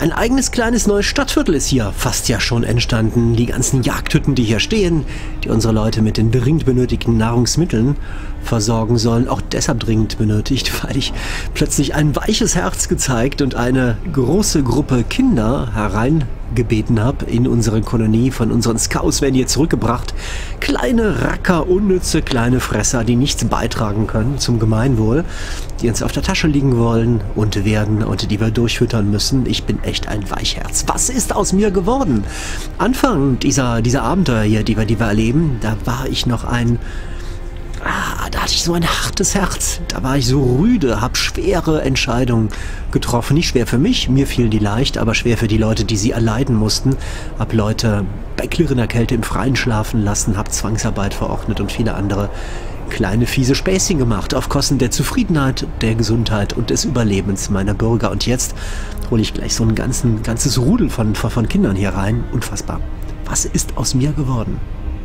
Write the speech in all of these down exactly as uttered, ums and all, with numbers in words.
Ein eigenes kleines neues Stadtviertel ist hier fast ja schon entstanden. Die ganzen Jagdhütten, die hier stehen, die unsere Leute mit den dringend benötigten Nahrungsmitteln versorgen sollen, auch deshalb dringend benötigt, weil ich plötzlich ein weiches Herz gezeigt und eine große Gruppe Kinder hereingebeten habe in unsere Kolonie. Von unseren Scouts werden hier zurückgebracht. Kleine Racker, unnütze kleine Fresser, die nichts beitragen können zum Gemeinwohl, die uns auf der Tasche liegen wollen und werden und die wir durchfüttern müssen. Ich bin echt ein Weichherz. Was ist aus mir geworden? Anfang dieser, dieser Abenteuer hier, die wir, die wir erleben, da war ich noch ein... Ah, da hatte ich so ein hartes Herz. Da war ich so rüde, habe schwere Entscheidungen getroffen. Nicht schwer für mich, mir fielen die leicht, aber schwer für die Leute, die sie erleiden mussten. Hab Leute bei klirrender Kälte im Freien schlafen lassen, hab Zwangsarbeit verordnet und viele andere kleine fiese Späßchen gemacht auf Kosten der Zufriedenheit, der Gesundheit und des Überlebens meiner Bürger. Und jetzt hole ich gleich so ein ganzen, ganzes Rudel von, von Kindern hier rein. Unfassbar. Was ist aus mir geworden?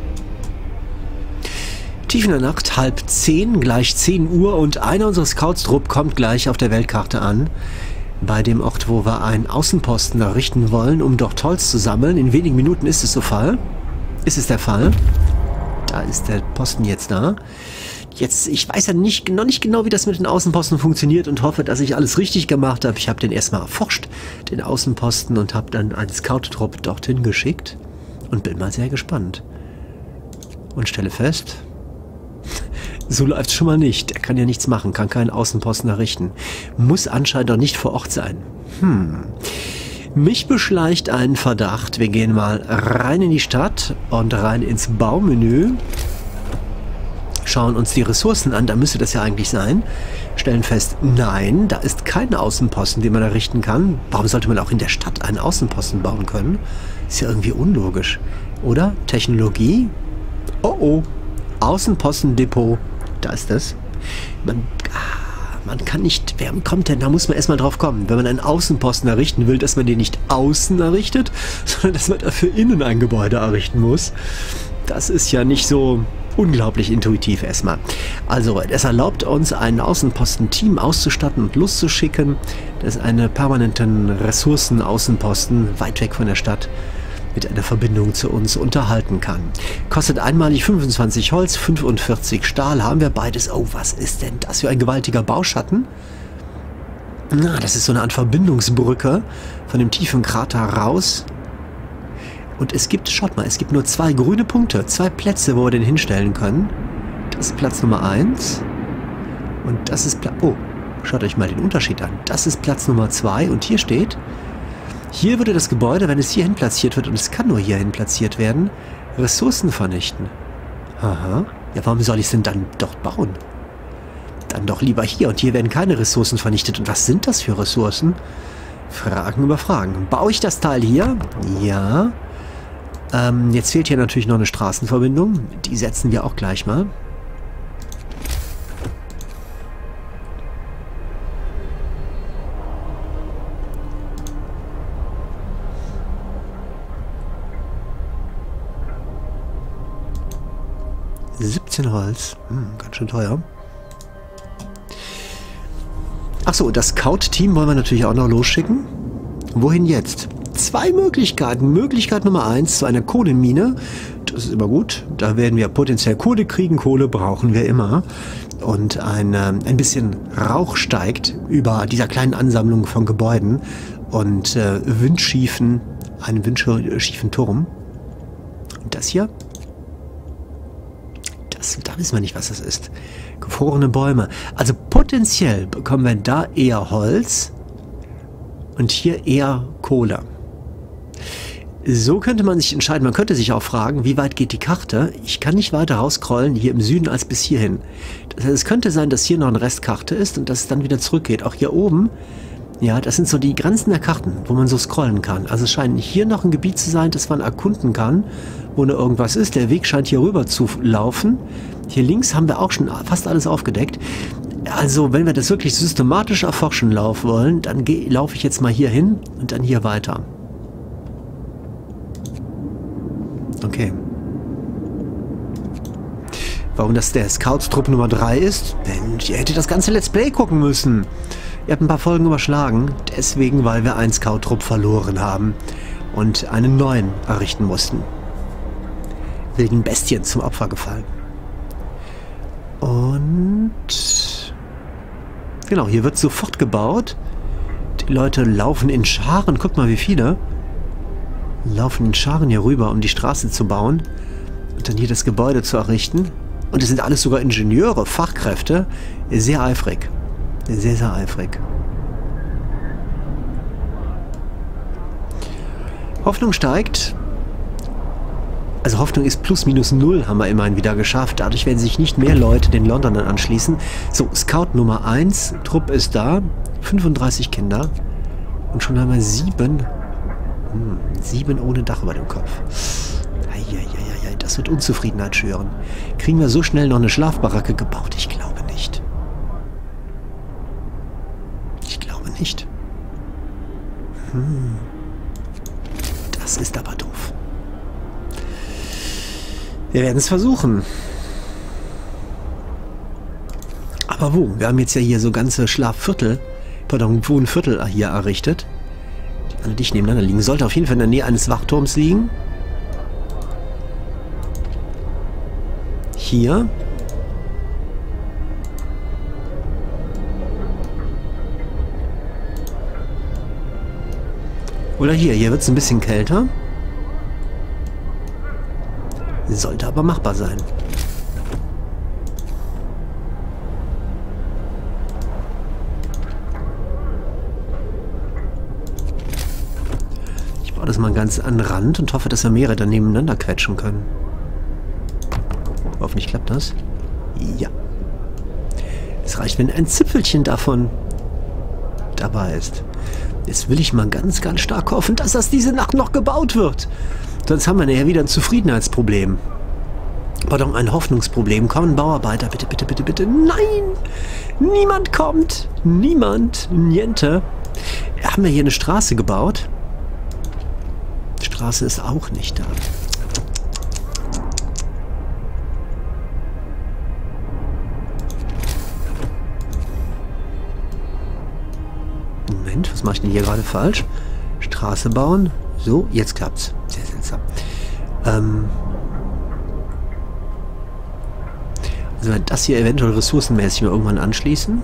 Tief in der Nacht, halb zehn, gleich zehn Uhr und einer unserer Scouts-Trupp kommt gleich auf der Weltkarte an. Bei dem Ort, wo wir einen Außenposten errichten wollen, um dort Holz zu sammeln. In wenigen Minuten ist es so Fall. Ist es der Fall? Da ist der Posten jetzt da. Jetzt, ich weiß ja nicht, noch nicht genau, wie das mit den Außenposten funktioniert und hoffe, dass ich alles richtig gemacht habe. Ich habe den erstmal erforscht, den Außenposten, und habe dann einen Scout-Trupp dorthin geschickt und bin mal sehr gespannt. Und stelle fest... So läuft's schon mal nicht. Er kann ja nichts machen, kann keinen Außenposten errichten. Muss anscheinend auch nicht vor Ort sein. Hm. Mich beschleicht ein Verdacht. Wir gehen mal rein in die Stadt und rein ins Baumenü. Schauen uns die Ressourcen an, da müsste das ja eigentlich sein. Stellen fest, nein, da ist kein Außenposten, den man errichten kann. Warum sollte man auch in der Stadt einen Außenposten bauen können? Ist ja irgendwie unlogisch. Oder? Technologie? Oh oh. Außenpostendepot. Da ist das. Man, ah, man kann nicht... Wer kommt denn? Da muss man erstmal drauf kommen. Wenn man einen Außenposten errichten will, dass man den nicht außen errichtet, sondern dass man dafür innen ein Gebäude errichten muss. Das ist ja nicht so unglaublich intuitiv erstmal. Also, es erlaubt uns, einen Außenposten-Team auszustatten und loszuschicken, das einen permanenten Ressourcen-Außenposten weit weg von der Stadt mit einer Verbindung zu uns unterhalten kann. Kostet einmalig fünfundzwanzig Holz, fünfundvierzig Stahl. Haben wir beides. Oh, was ist denn das für ein gewaltiger Bauschatten? Na, das ist so eine Art Verbindungsbrücke von dem tiefen Krater raus. Und es gibt, schaut mal, es gibt nur zwei grüne Punkte, zwei Plätze, wo wir den hinstellen können. Das ist Platz Nummer eins. Und das ist Platz... Oh, schaut euch mal den Unterschied an. Das ist Platz Nummer zwei und hier steht... Hier würde das Gebäude, wenn es hierhin platziert wird, und es kann nur hierhin platziert werden, Ressourcen vernichten. Aha. Ja, warum soll ich es denn dann dort bauen? Dann doch lieber hier. Und hier werden keine Ressourcen vernichtet. Und was sind das für Ressourcen? Fragen über Fragen. Baue ich das Teil hier? Ja. Ähm, jetzt fehlt hier natürlich noch eine Straßenverbindung. Die setzen wir auch gleich mal. siebzehn Holz. Hm, ganz schön teuer. Achso, das Scout-Team wollen wir natürlich auch noch losschicken. Wohin jetzt? Zwei Möglichkeiten. Möglichkeit Nummer eins zu einer Kohlenmine. Das ist immer gut. Da werden wir potenziell Kohle kriegen. Kohle brauchen wir immer. Und ein, äh, ein bisschen Rauch steigt über dieser kleinen Ansammlung von Gebäuden und äh, windschiefen, einen windschiefen Turm. Und das hier? Das, da wissen wir nicht, was das ist. Gefrorene Bäume. Also potenziell bekommen wir da eher Holz und hier eher Kohle. So könnte man sich entscheiden. Man könnte sich auch fragen, wie weit geht die Karte? Ich kann nicht weiter rausscrollen hier im Süden als bis hierhin. Das heißt, es könnte sein, dass hier noch eine Restkarte ist und dass es dann wieder zurückgeht. Auch hier oben, ja, das sind so die Grenzen der Karten, wo man so scrollen kann. Also es scheint hier noch ein Gebiet zu sein, das man erkunden kann, wo noch irgendwas ist. Der Weg scheint hier rüber zu laufen. Hier links haben wir auch schon fast alles aufgedeckt. Also, wenn wir das wirklich systematisch erforschen laufen wollen, dann laufe ich jetzt mal hier hin und dann hier weiter. Okay. Warum das der Scouts-Trupp Nummer drei ist? Denn ihr hättet das ganze Let's Play gucken müssen. Ihr habt ein paar Folgen überschlagen, deswegen, weil wir einen Scout-Trupp verloren haben und einen neuen errichten mussten. Wilden Bestien zum Opfer gefallen. Und genau, hier wird sofort gebaut. Die Leute laufen in Scharen, guckt mal wie viele. Laufen in Scharen hier rüber, um die Straße zu bauen und dann hier das Gebäude zu errichten. Und es sind alles sogar Ingenieure, Fachkräfte, sehr eifrig. Sehr, sehr eifrig. Hoffnung steigt. Also Hoffnung ist plus minus null, haben wir immerhin wieder geschafft. Dadurch werden sich nicht mehr Leute den Londonern anschließen. So, Scout Nummer eins, Trupp ist da. fünfunddreißig Kinder. Und schon haben wir sieben. Hm, sieben ohne Dach über dem Kopf. Eieieiei, das wird Unzufriedenheit schüren. Kriegen wir so schnell noch eine Schlafbaracke gebaut? Ich glaube nicht. Ich glaube nicht. Hm. Das ist aber doof. Wir werden es versuchen. Aber wo? Wir haben jetzt ja hier so ganze Schlafviertel, pardon, Wohnviertel hier errichtet. Die alle dicht nebeneinander liegen. Sollte auf jeden Fall in der Nähe eines Wachturms liegen. Hier. Oder hier. Hier wird es ein bisschen kälter. Sollte aber machbar sein. Ich baue das mal ganz an den Rand und hoffe, dass wir mehrere dann nebeneinander quetschen können. Hoffentlich klappt das. Ja. Es reicht, wenn ein Zipfelchen davon dabei ist. Jetzt will ich mal ganz, ganz stark hoffen, dass das diese Nacht noch gebaut wird. Sonst haben wir nachher wieder ein Zufriedenheitsproblem. Pardon, ein Hoffnungsproblem. Kommen Bauarbeiter, bitte, bitte, bitte, bitte. Nein! Niemand kommt! Niemand! Niente! Haben wir hier eine Straße gebaut? Die Straße ist auch nicht da. Moment, was mache ich denn hier gerade falsch? Straße bauen. So, jetzt klappt's. Sehr seltsam. Ähm also das hier eventuell ressourcenmäßig mal irgendwann anschließen.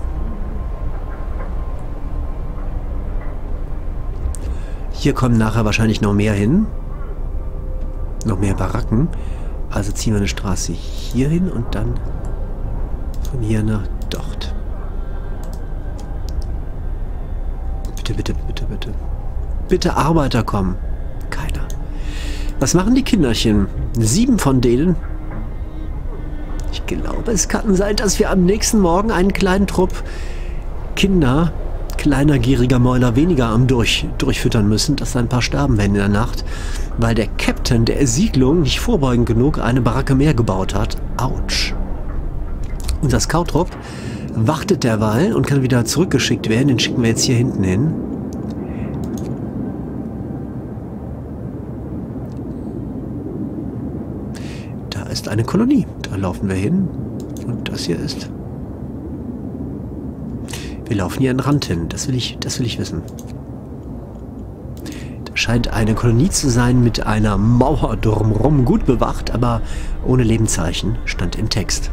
Hier kommen nachher wahrscheinlich noch mehr hin. Noch mehr Baracken. Also ziehen wir eine Straße hier hin und dann von hier nach dort. Bitte, bitte, bitte, bitte. Bitte Arbeiter kommen. Keiner. Was machen die Kinderchen? Sieben von denen. Ich glaube, es kann sein, dass wir am nächsten Morgen einen kleinen Trupp Kinder, kleiner gieriger Mäuler weniger am durch, durchfüttern müssen, dass ein paar sterben werden in der Nacht, weil der Captain der Siedlung nicht vorbeugend genug eine Baracke mehr gebaut hat. Autsch. Unser Scout-Trupp wartet derweil und kann wieder zurückgeschickt werden. Den schicken wir jetzt hier hinten hin. Da ist eine Kolonie. Da laufen wir hin. Und das hier ist... Wir laufen hier an den Rand hin. Das will ich, das will ich wissen. Da scheint eine Kolonie zu sein mit einer Mauer drumherum, gut bewacht, aber ohne Lebenszeichen, stand im Text.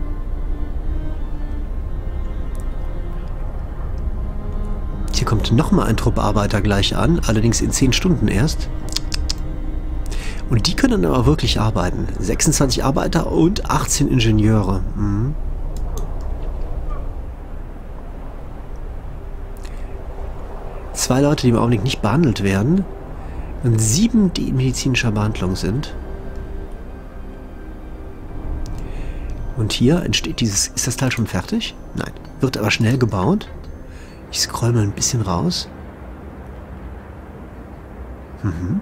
Hier kommt nochmal ein Trupp Arbeiter gleich an, allerdings in zehn Stunden erst. Und die können dann aber wirklich arbeiten. sechsundzwanzig Arbeiter und achtzehn Ingenieure. Mhm. Zwei Leute, die im Augenblick nicht behandelt werden. Und sieben, die in medizinischer Behandlung sind. Und hier entsteht dieses... Ist das Teil schon fertig? Nein. Wird aber schnell gebaut. Ich scroll mal ein bisschen raus. Mhm.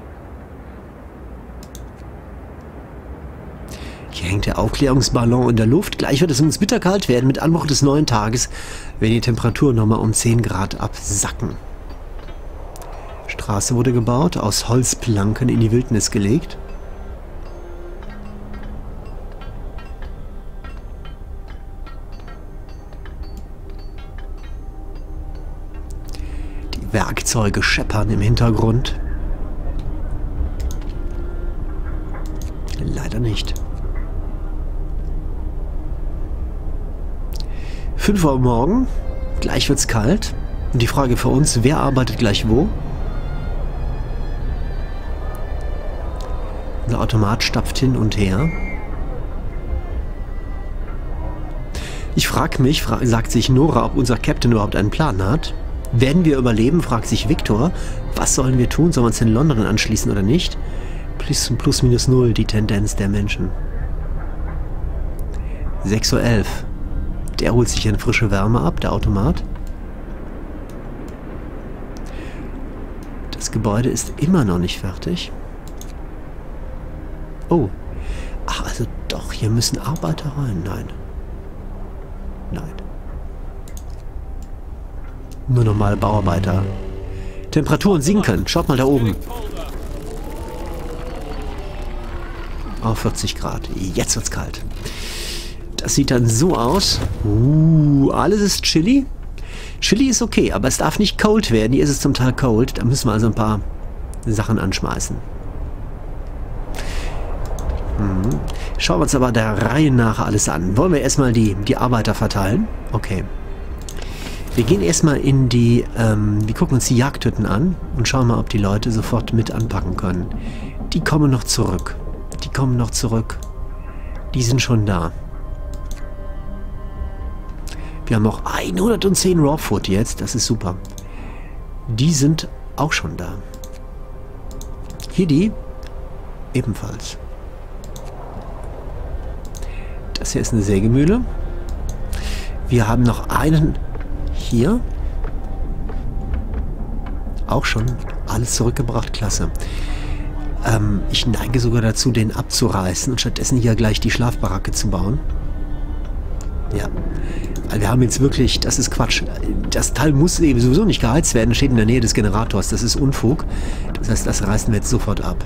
Hier hängt der Aufklärungsballon in der Luft. Gleich wird es uns bitterkalt werden. Mit Anbruch des neuen Tages werden die Temperaturen nochmal um zehn Grad absacken. Straße wurde gebaut, aus Holzplanken in die Wildnis gelegt. Fahrzeuge scheppern im Hintergrund. Leider nicht. fünf Uhr morgen, gleich wird's kalt. Und die Frage für uns, wer arbeitet gleich wo? Der Automat stapft hin und her. Ich frage mich, fra sagt sich Nora, ob unser Captain überhaupt einen Plan hat. Werden wir überleben, fragt sich Victor. Was sollen wir tun? Sollen wir uns in London anschließen oder nicht? Plus, plus minus null, die Tendenz der Menschen. sechs Uhr elf. Der holt sich eine frische Wärme ab, der Automat. Das Gebäude ist immer noch nicht fertig. Oh. Ach, also doch, hier müssen Arbeiter rein. Nein. Nein. Nur normale Bauarbeiter. Temperaturen sinken. Schaut mal da oben. Auf vierzig Grad. Jetzt wird's kalt. Das sieht dann so aus. Uh, alles ist Chili. Chili ist okay, aber es darf nicht cold werden. Hier ist es zum Teil cold. Da müssen wir also ein paar Sachen anschmeißen. Hm. Schauen wir uns aber der Reihe nach alles an. Wollen wir erstmal die, die Arbeiter verteilen? Okay. Wir gehen erstmal in die, ähm, wir gucken uns die Jagdhütten an und schauen mal, ob die Leute sofort mit anpacken können. Die kommen noch zurück. Die kommen noch zurück. Die sind schon da. Wir haben noch hundertzehn Raw Food jetzt. Das ist super. Die sind auch schon da. Hier die. Ebenfalls. Das hier ist eine Sägemühle. Wir haben noch einen hier. Auch schon alles zurückgebracht. Klasse. Ähm, ich neige sogar dazu, den abzureißen und stattdessen hier gleich die Schlafbaracke zu bauen. Ja. Wir haben jetzt wirklich, das ist Quatsch. Das Teil muss eben sowieso nicht geheizt werden, steht in der Nähe des Generators. Das ist Unfug. Das heißt, das reißen wir jetzt sofort ab.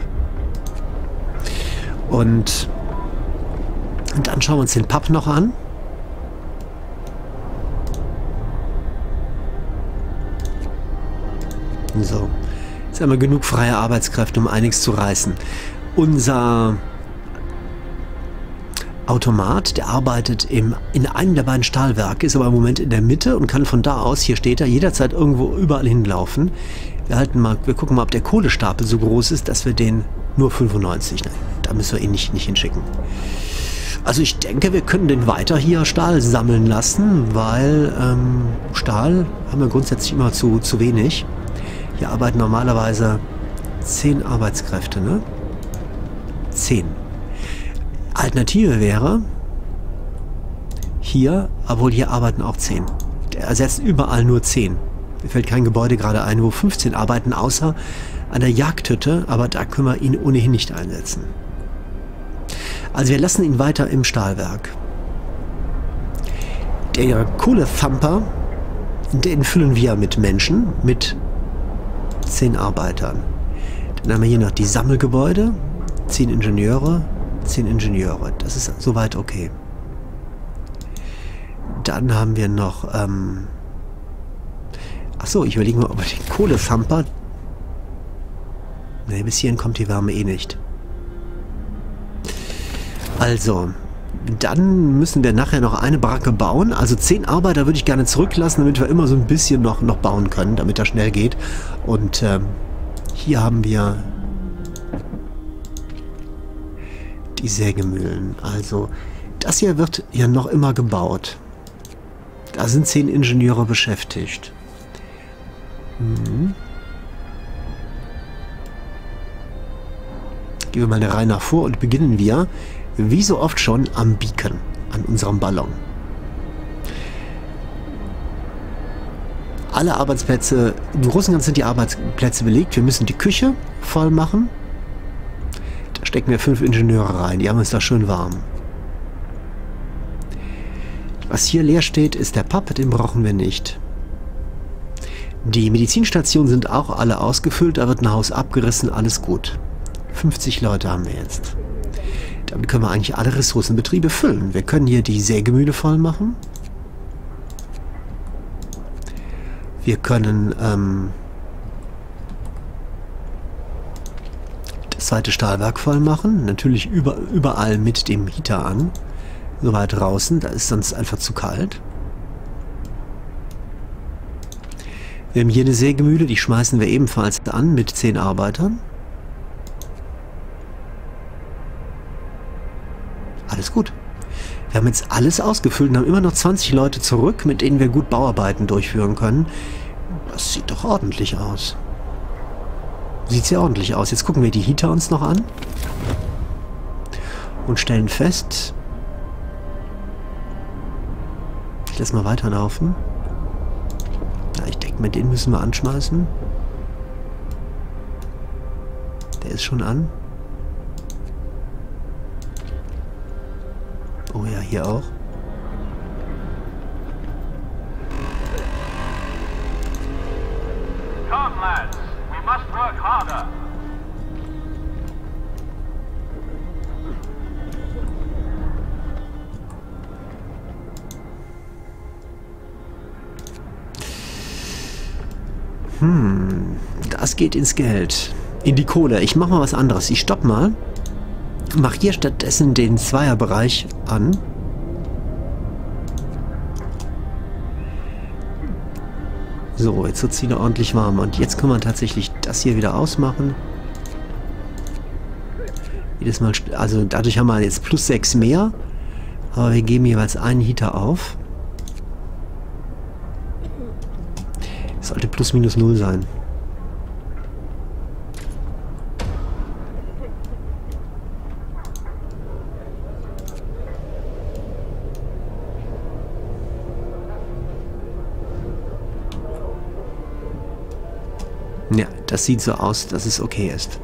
Und, und dann schauen wir uns den Pub noch an. So. Jetzt haben wir genug freie Arbeitskräfte, um einiges zu reißen. Unser Automat, der arbeitet im, in einem der beiden Stahlwerke, ist aber im Moment in der Mitte und kann von da aus, hier steht er, jederzeit irgendwo überall hinlaufen. Wir halten mal, wir gucken mal, ob der Kohlestapel so groß ist, dass wir den nur fünfundneunzig, nein, da müssen wir ihn nicht, nicht hinschicken. Also ich denke, wir können den weiter hier Stahl sammeln lassen, weil ähm, Stahl haben wir grundsätzlich immer zu, zu wenig. Hier arbeiten normalerweise zehn Arbeitskräfte, ne? zehn. Alternative wäre, hier, obwohl hier arbeiten auch zehn. Der ersetzt überall nur zehn. Mir fällt kein Gebäude gerade ein, wo fünfzehn arbeiten, außer an der Jagdhütte, aber da können wir ihn ohnehin nicht einsetzen. Also wir lassen ihn weiter im Stahlwerk. Der Kohlethumper, den füllen wir mit Menschen, mit zehn Arbeitern. Dann haben wir hier noch die Sammelgebäude, zehn Ingenieure, zehn Ingenieure. Das ist soweit okay. Dann haben wir noch, ähm achso, ich überlege mal, ob wir den Kohlethumper... Ne, bis hierhin kommt die Wärme eh nicht. Also, dann müssen wir nachher noch eine Baracke bauen. Also zehn Arbeiter würde ich gerne zurücklassen, damit wir immer so ein bisschen noch, noch bauen können, damit das schnell geht. Und ähm, hier haben wir die Sägemühlen. Also, das hier wird ja noch immer gebaut. Da sind zehn Ingenieure beschäftigt. Mhm. Gehen wir mal eine Reihe nach vor und beginnen wir, wie so oft schon, am Beacon, an unserem Ballon. Alle Arbeitsplätze, im Großen und Ganzen sind die Arbeitsplätze belegt. Wir müssen die Küche voll machen. Da stecken wir fünf Ingenieure rein, die haben uns da schön warm. Was hier leer steht, ist der Pub, den brauchen wir nicht. Die Medizinstationen sind auch alle ausgefüllt, da wird ein Haus abgerissen, alles gut. fünfzig Leute haben wir jetzt. Damit können wir eigentlich alle Ressourcenbetriebe füllen. Wir können hier die Sägemühle voll machen. Wir können ähm, Das zweite Stahlwerk voll machen. Natürlich über, überall mit dem Heater an. So weit draußen, da ist sonst einfach zu kalt. Wir haben hier eine Sägemühle, die schmeißen wir ebenfalls an mit zehn Arbeitern. Alles gut. Wir haben jetzt alles ausgefüllt und haben immer noch zwanzig Leute zurück, mit denen wir gut Bauarbeiten durchführen können. Das sieht doch ordentlich aus. Sieht sehr ordentlich aus. Jetzt gucken wir die Heater uns noch an. Und stellen fest... Ich lasse mal weiterlaufen. Ja, ich denke, mit denen müssen wir anschmeißen. Der ist schon an. Oh ja, hier auch. Come, lads. We must work harder. Hm, das geht ins Geld. In die Kohle. Ich mache mal was anderes. Ich stopp mal. Mach hier stattdessen den Zweierbereich an. So, jetzt wird es wieder ordentlich warm. Und jetzt können wir tatsächlich das hier wieder ausmachen. Jedes Mal, also dadurch haben wir jetzt plus sechs mehr. Aber wir geben jeweils einen Heater auf. Sollte plus minus null sein. Ja, das sieht so aus, dass es okay ist.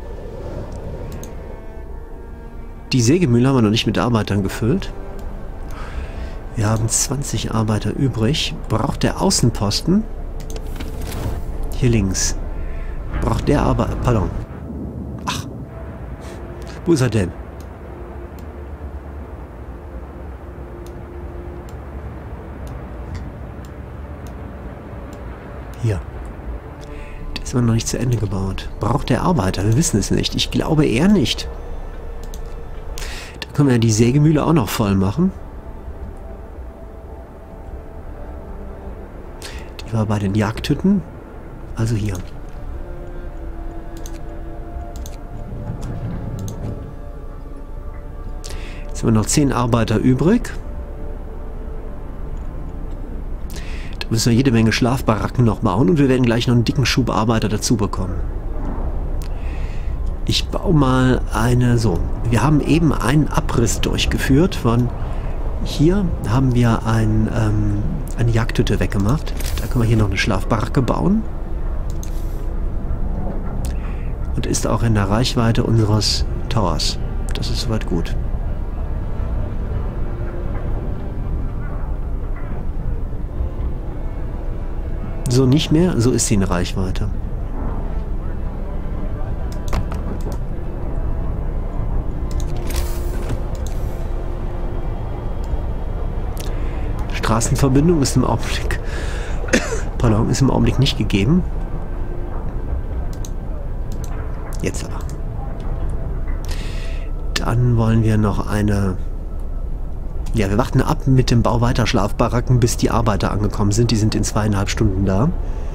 Die Sägemühle haben wir noch nicht mit Arbeitern gefüllt. Wir haben zwanzig Arbeiter übrig. Braucht der Außenposten... Hier links. Braucht der aber... Pardon. Ach. Wo ist er denn? Hier. Der ist aber noch nicht zu Ende gebaut. Braucht der Arbeiter? Wir wissen es nicht. Ich glaube eher nicht. Da können wir ja die Sägemühle auch noch voll machen. Die war bei den Jagdhütten. Also hier. Jetzt haben wir noch zehn Arbeiter übrig. Da müssen wir jede Menge Schlafbaracken noch bauen und wir werden gleich noch einen dicken Schub Arbeiter dazu bekommen. Ich baue mal eine... So, wir haben eben einen Abriss durchgeführt von... Hier haben wir ein, ähm, eine Jagdhütte weggemacht. Da können wir hier noch eine Schlafbaracke bauen. Und ist auch in der Reichweite unseres Towers. Das ist soweit gut. So nicht mehr, so ist sie in Reichweite. Straßenverbindung ist im Augenblick, pardon, ist im Augenblick nicht gegeben. Jetzt aber. Dann wollen wir noch eine... Ja, wir warten ab mit dem Bau weiter Schlafbaracken, bis die Arbeiter angekommen sind. Die sind in zweieinhalb Stunden da.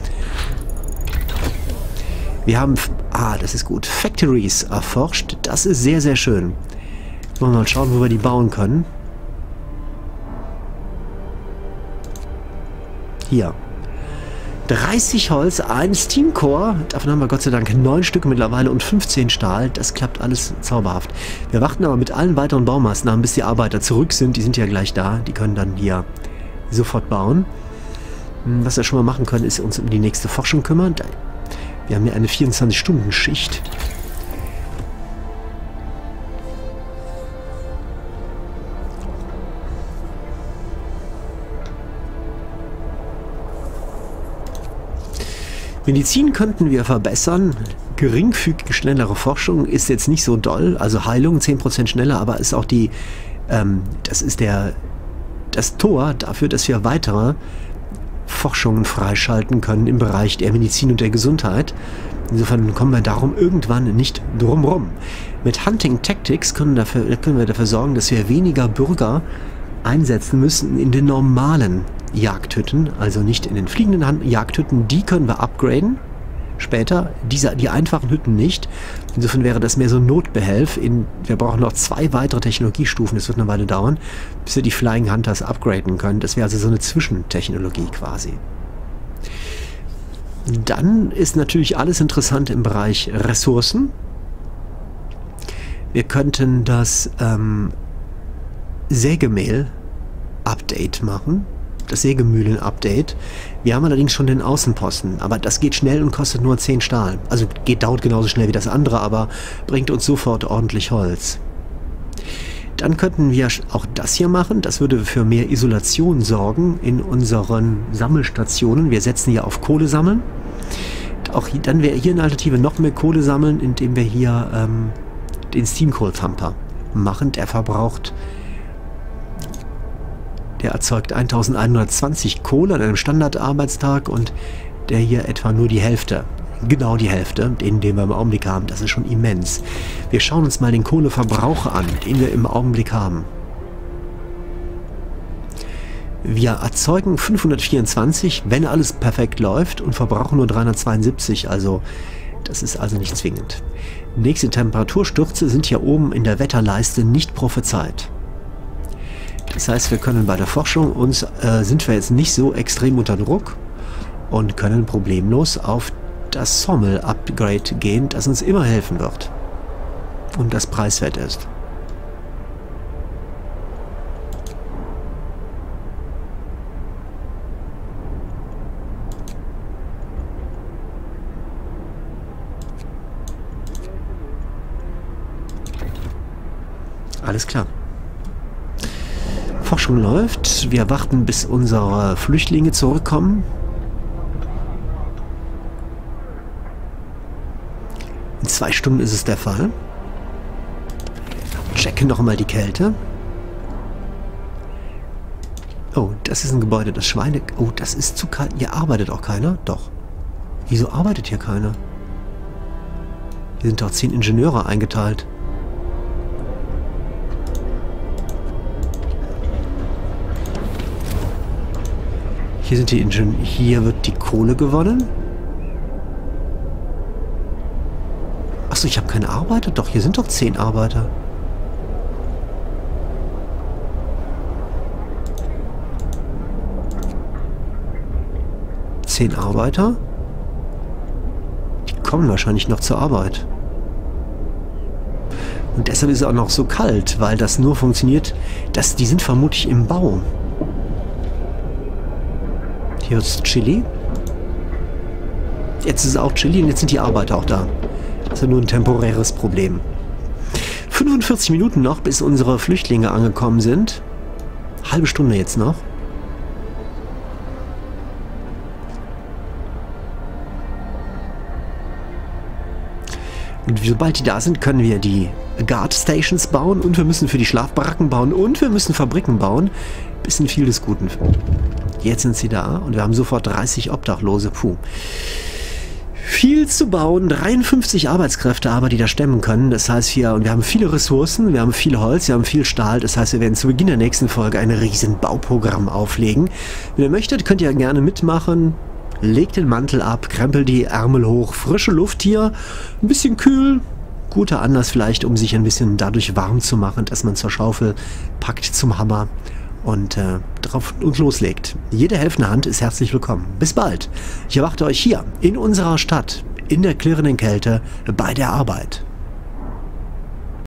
Wir haben... Ah, das ist gut. Factories erforscht. Das ist sehr, sehr schön. Wollen wir mal schauen, wo wir die bauen können. Hier. dreißig Holz, ein Steamcore. Davon haben wir Gott sei Dank neun Stück mittlerweile und fünfzehn Stahl. Das klappt alles zauberhaft. Wir warten aber mit allen weiteren Baumaßnahmen, bis die Arbeiter zurück sind. Die sind ja gleich da. Die können dann hier sofort bauen. Was wir schon mal machen können, ist uns um die nächste Forschung kümmern. Wir haben hier eine vierundzwanzig-Stunden-Schicht. Medizin könnten wir verbessern. Geringfügig schnellere Forschung ist jetzt nicht so doll. Also Heilung zehn Prozent schneller, aber ist auch die, ähm, das ist der, das Tor dafür, dass wir weitere Forschungen freischalten können im Bereich der Medizin und der Gesundheit. Insofern kommen wir darum irgendwann nicht drumrum. Mit Hunting Tactics können, dafür, können wir dafür sorgen, dass wir weniger Bürger einsetzen müssen in den normalen Jagdhütten, also nicht in den fliegenden Hand Jagdhütten. Die können wir upgraden später, diese, die einfachen Hütten nicht. Insofern wäre das mehr so ein Notbehelf. In, wir brauchen noch zwei weitere Technologiestufen, das wird eine Weile dauern, bis wir die Flying Hunters upgraden können. Das wäre also so eine Zwischentechnologie quasi. Dann ist natürlich alles interessant im Bereich Ressourcen. Wir könnten das ähm, Sägemehl-Update machen. Das Sägemühlen-Update. Wir haben allerdings schon den Außenposten, aber das geht schnell und kostet nur zehn Stahl. Also geht, dauert genauso schnell wie das andere, aber bringt uns sofort ordentlich Holz. Dann könnten wir auch das hier machen. Das würde für mehr Isolation sorgen in unseren Sammelstationen. Wir setzen hier auf Kohle sammeln. Auch hier, dann wäre hier eine Alternative, noch mehr Kohle sammeln, indem wir hier ähm, den Steam Coal Thumper machen. Der verbraucht, der erzeugt eintausendeinhundertzwanzig Kohle an einem Standardarbeitstag und der hier etwa nur die Hälfte. Genau die Hälfte, den, den wir im Augenblick haben. Das ist schon immens. Wir schauen uns mal den Kohleverbrauch an, den wir im Augenblick haben. Wir erzeugen fünfhundertvierundzwanzig, wenn alles perfekt läuft, und verbrauchen nur dreihundertzweiundsiebzig, also das ist also nicht zwingend. Nächste Temperaturstürze sind hier oben in der Wetterleiste nicht prophezeit. Das heißt, wir können bei der Forschung uns, äh, sind wir jetzt nicht so extrem unter Druck und können problemlos auf das Sawmill-Upgrade gehen, das uns immer helfen wird und das preiswert ist. Alles klar. Forschung läuft. Wir warten, bis unsere Flüchtlinge zurückkommen. In zwei Stunden ist es der Fall. Checken noch mal die Kälte. Oh, das ist ein Gebäude, das Schweine... Oh, das ist zu kalt. Hier arbeitet auch keiner? Doch. Wieso arbeitet hier keiner? Hier sind doch zehn Ingenieure eingeteilt. Hier sind die Ingen- hier wird die Kohle gewonnen. Achso, ich habe keine Arbeiter? Doch, hier sind doch zehn Arbeiter. Zehn Arbeiter? Die kommen wahrscheinlich noch zur Arbeit. Und deshalb ist es auch noch so kalt, weil das nur funktioniert, dass die sind vermutlich im Bau. Hier ist Chili. Jetzt ist es auch Chili und jetzt sind die Arbeiter auch da. Das ist ja nur ein temporäres Problem. fünfundvierzig Minuten noch, bis unsere Flüchtlinge angekommen sind. Halbe Stunde jetzt noch. Und sobald die da sind, können wir die Guard Stations bauen und wir müssen für die Schlafbaracken bauen und wir müssen Fabriken bauen. Bisschen viel des Guten. Jetzt sind sie da und wir haben sofort dreißig Obdachlose. Puh. Viel zu bauen, dreiundfünfzig Arbeitskräfte aber, die da stemmen können. Das heißt hier, und wir haben viele Ressourcen, wir haben viel Holz, wir haben viel Stahl. Das heißt, wir werden zu Beginn der nächsten Folge ein riesen Bauprogramm auflegen. Wenn ihr möchtet, könnt ihr gerne mitmachen. Legt den Mantel ab, krempelt die Ärmel hoch, frische Luft hier, ein bisschen kühl. Guter Anlass vielleicht, um sich ein bisschen dadurch warm zu machen, dass man zur Schaufel packt, zum Hammer und äh, drauf und loslegt. Jede helfende Hand ist herzlich willkommen. Bis bald. Ich erwarte euch hier in unserer Stadt, in der klirrenden Kälte, bei der Arbeit.